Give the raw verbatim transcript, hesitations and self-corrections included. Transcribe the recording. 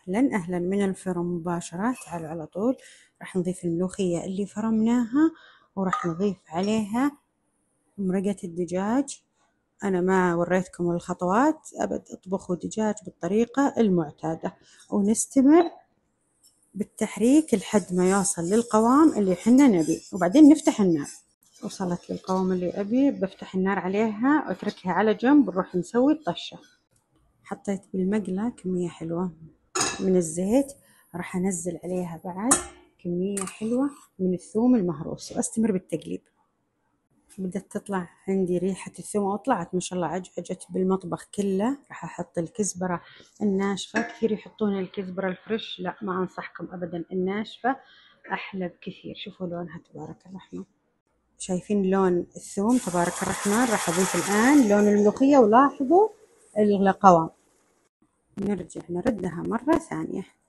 أهلا أهلا من الفرن مباشرة. تعالوا على طول راح نضيف الملوخية اللي فرمناها، وراح نضيف عليها مرقة الدجاج. أنا ما وريتكم الخطوات، أبد اطبخوا دجاج بالطريقة المعتادة ونستمر بالتحريك لحد ما يوصل للقوام اللي حنا نبي، وبعدين نفتح النار. وصلت للقوام اللي أبي، بفتح النار عليها وأتركها على جنب، نروح نسوي الطشة. حطيت بالمقلة كمية حلوة من الزيت، راح أنزل عليها بعد كمية حلوة من الثوم المهروس وأستمر بالتقليب. بدأت تطلع عندي ريحة الثوم، وطلعت ما شاء الله عجعجت بالمطبخ كله. راح أحط الكزبرة الناشفة. كثير يحطون الكزبرة الفريش، لا ما أنصحكم أبدا، الناشفة أحلى بكثير. شوفوا لونها تبارك الرحمن، شايفين لون الثوم تبارك الرحمن. راح أضيف الآن لون الملوخية، ولاحظوا القوام. نرجع نردها مرة ثانية.